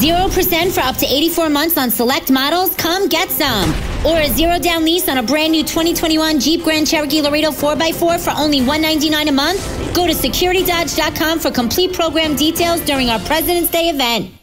0% for up to 84 months on select models? Come get some. Or a 0-down lease on a brand new 2021 Jeep Grand Cherokee Laredo 4x4 for only $199 a month? Go to securitydodge.com for complete program details during our President's Day event.